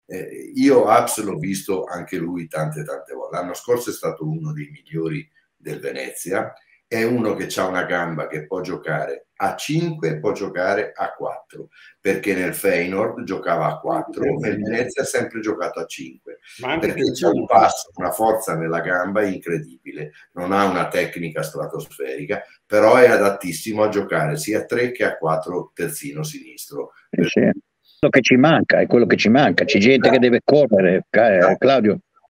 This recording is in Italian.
Io Abs l'ho visto anche lui tante volte. L'anno scorso è stato uno dei migliori del Venezia, è uno che ha una gamba che può giocare a 5, può giocare a 4, perché nel Feyenoord giocava a 4 e il Venezia ha sempre giocato a 5, perché c'è un passo, una forza nella gamba incredibile, non ha una tecnica stratosferica, però è adattissimo a giocare sia a 3 che a 4 terzino sinistro. Sì. Quello che ci manca, è quello che ci manca, c'è gente che deve correre, Claudio.